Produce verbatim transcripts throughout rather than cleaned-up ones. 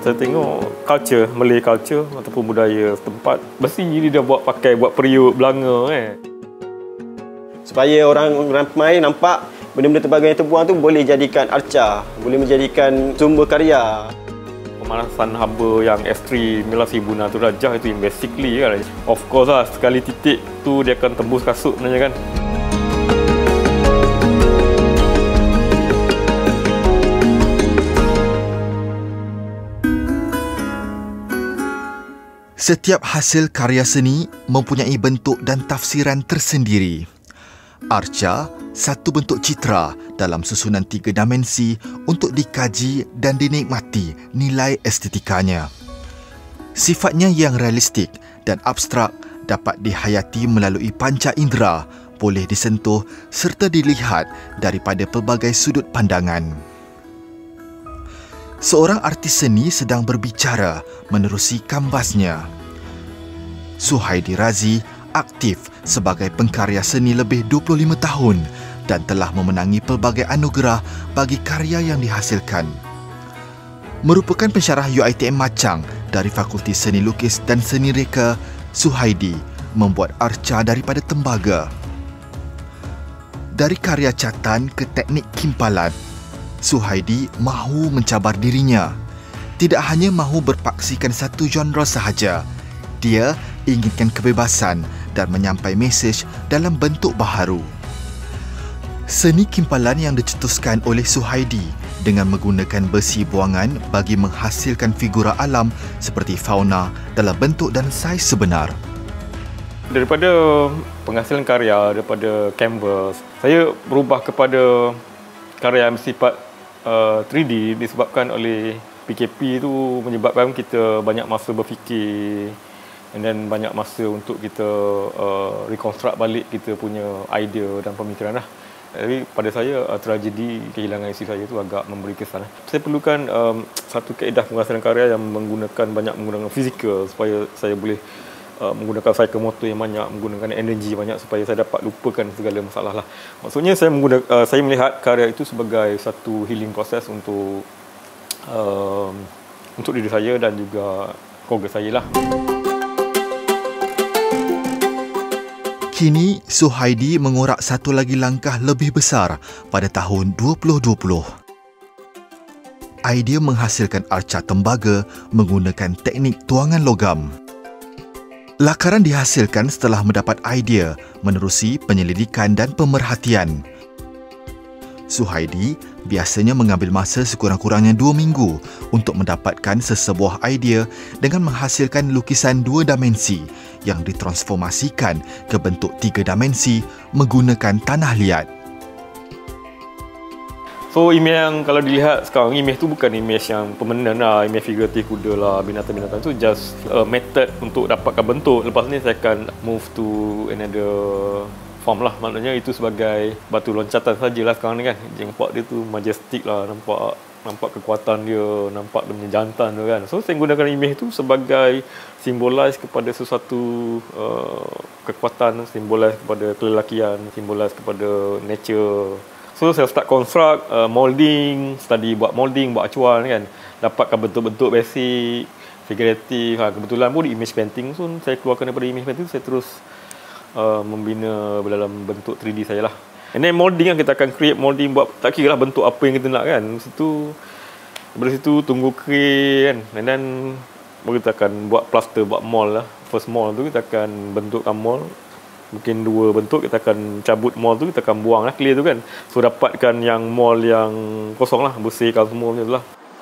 Saya tengok culture, Malay culture ataupun budaya setempat. Besi ni dia buat pakai buat periuk belanga eh. Supaya orang ramai nampak benda-benda tembaga yang terbuang tu boleh jadikan arca, boleh menjadikan sumber karya. Pemanasan haba yang ekstrim, ialah seribu enam ratus darjah itu yang basically kan. Of course lah, sekali titik tu dia akan tembus kasut sebenarnya kan. Setiap hasil karya seni mempunyai bentuk dan tafsiran tersendiri. Arca, satu bentuk citra dalam susunan tiga dimensi untuk dikaji dan dinikmati nilai estetikanya. Sifatnya yang realistik dan abstrak dapat dihayati melalui panca indera, boleh disentuh serta dilihat daripada pelbagai sudut pandangan. Seorang artis seni sedang berbicara menerusi kanvasnya. Suhaidi Razi aktif sebagai pengkarya seni lebih dua puluh lima tahun dan telah memenangi pelbagai anugerah bagi karya yang dihasilkan. Merupakan pensyarah U I T M Machang dari Fakulti Seni Lukis dan Seni Reka, Suhaidi membuat arca daripada tembaga. Dari karya catan ke teknik kimpalan, Suhaidi mahu mencabar dirinya. Tidak hanya mahu berpaksikan satu genre sahaja, dia inginkan kebebasan dan menyampai mesej dalam bentuk baharu. Seni kimpalan yang dicetuskan oleh Suhaidi dengan menggunakan besi buangan bagi menghasilkan figura alam seperti fauna dalam bentuk dan saiz sebenar. Daripada penghasilan karya, daripada canvas, saya berubah kepada karya yang bersifat uh, tiga D disebabkan oleh P K P itu menyebabkan kita banyak masa berfikir and then banyak masa untuk kita uh, reconstruct balik kita punya idea dan pemikiran lah. Jadi pada saya uh, tragedi kehilangan isteri saya itu agak memberi kesan. Saya perlukan um, satu kaedah penghasilan karya yang menggunakan banyak menggunakan fizikal supaya saya boleh uh, menggunakan cycle motor yang banyak, menggunakan energi banyak supaya saya dapat lupakan segala masalah lah. Maksudnya saya menggunakan uh, saya melihat karya itu sebagai satu healing proses untuk uh, untuk diri saya dan juga keluarga saya lah. Kini, Suhaidi mengorak satu lagi langkah lebih besar pada tahun dua ribu dua puluh. Idea menghasilkan arca tembaga menggunakan teknik tuangan logam. Lakaran dihasilkan setelah mendapat idea menerusi penyelidikan dan pemerhatian. Suhaidi biasanya mengambil masa sekurang-kurangnya dua minggu untuk mendapatkan sesebuah idea dengan menghasilkan lukisan dua dimensi yang ditransformasikan ke bentuk tiga dimensi menggunakan tanah liat. So imej yang kalau dilihat sekarang, imej tu bukan imej yang permanent lah, imej figuratif kuda lah, binatang-binatang tu just a method untuk dapatkan bentuk. Lepas ni saya akan move to another form lah, maknanya itu sebagai batu loncatan sajalah sekarang ni kan. Nampak dia tu majestic lah, nampak nampak kekuatan dia, nampak dia punya jantan tu kan. So saya gunakan imej tu sebagai symbolize kepada sesuatu uh, kekuatan, symbolize kepada kelelakian, symbolize kepada nature. So saya start construct, uh, molding, study buat molding, buat acuan kan. Dapatkan bentuk-bentuk basic, figuratif. Ha, kebetulan pun di image painting, so saya keluarkan daripada image painting, saya terus uh, membina dalam bentuk tiga D saya lah. And then molding kan, kita akan create molding buat, tak kira lah bentuk apa yang kita nak kan. Situ, dari situ tunggu kering kan. And then baru kita akan buat plaster, buat mold lah. First mold tu kita akan bentukkan mold. Mungkin dua bentuk, kita akan cabut mold tu, kita akan buang lah, clear tu kan. So dapatkan yang mold yang kosong lah, bersihkan semua macam tu lah.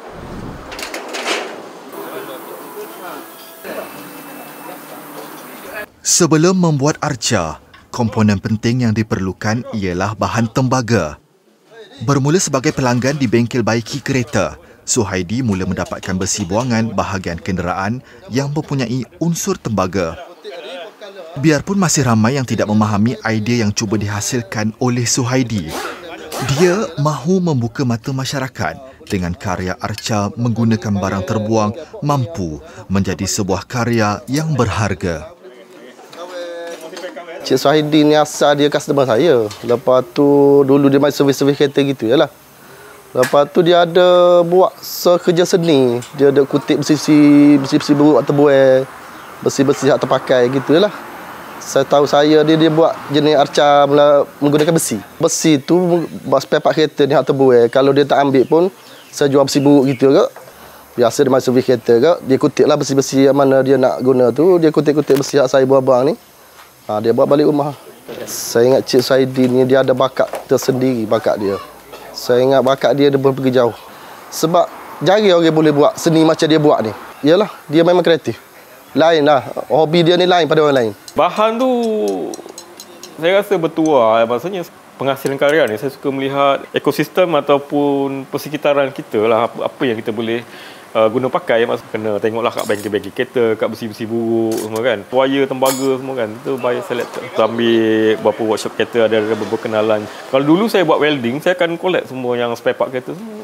Sebelum membuat arca, komponen penting yang diperlukan ialah bahan tembaga. Bermula sebagai pelanggan di bengkel baiki kereta, Suhaidi mula mendapatkan besi buangan bahagian kenderaan yang mempunyai unsur tembaga. Biarpun masih ramai yang tidak memahami idea yang cuba dihasilkan oleh Suhaidi, dia mahu membuka mata masyarakat dengan karya arca menggunakan barang terbuang mampu menjadi sebuah karya yang berharga. Cik Suhaidi ni asal dia customer saya. Lepas tu dulu dia main servis-servis kereta gitu je lah. Lepas tu dia ada buat sekerja seni. Dia ada kutip besi-besi, besi-besi buruk atau buai, besi-besi hak terpakai gitu lah. Saya tahu saya dia dia buat jenis arca menggunakan besi. Besi tu buat spare part kereta ni hak terbuai. Kalau dia tak ambil pun saya jual besi buruk gitu ke. Biasa dia masuk servis kereta ke, dia kutip lah besi-besi yang mana dia nak guna tu, dia kutip-kutip besi hak saya buat abang ni. Ha, dia buat balik rumah. Saya ingat Cik Saidi ni dia ada bakat tersendiri, bakat dia. Saya ingat bakat dia dia boleh pergi jauh. Sebab jarang orang boleh buat seni macam dia buat ni. Yalah, dia memang kreatif. Lain lah, hobi dia ni lain pada orang lain. Bahan tu saya rasa bertuah. Maksudnya penghasilan karya ni saya suka melihat ekosistem ataupun persekitaran kita lah. Apa yang kita boleh uh, guna pakai. Maksudnya kena tengoklah kat bengkel-bengkel kereta, kat besi-besi buruk semua kan. Wire, tembaga semua kan. Itu buy selector. Kita ambil beberapa workshop kereta, ada beberapa kenalan. Kalau dulu saya buat welding, saya akan collect semua yang spare part kereta semua.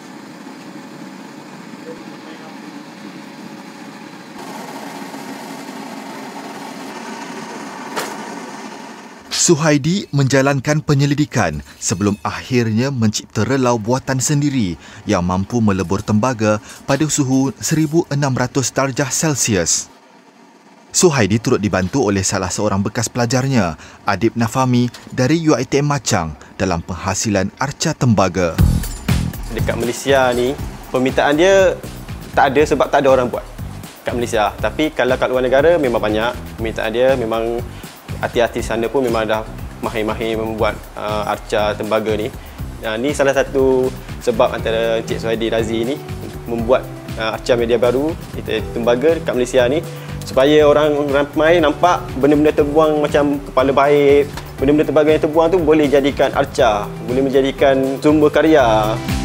Suhaidi menjalankan penyelidikan sebelum akhirnya mencipta relau buatan sendiri yang mampu melebur tembaga pada suhu seribu enam ratus darjah Celsius. Suhaidi turut dibantu oleh salah seorang bekas pelajarnya, Adib Nafami dari U I T M Machang dalam penghasilan arca tembaga. Dekat Malaysia ni, permintaan dia tak ada sebab tak ada orang buat kat Malaysia. Tapi kalau kat luar negara memang banyak. Permintaan dia memang artis-artis sana pun memang dah mahir-mahir membuat uh, arca tembaga ni. Uh, ni salah satu sebab antara Encik Suhaidi Razi ni membuat uh, arca media baru tembaga kat Malaysia ni, supaya orang ramai nampak benda-benda terbuang macam kepala baik, benda-benda tembaga yang terbuang tu boleh jadikan arca, boleh menjadikan sumber karya.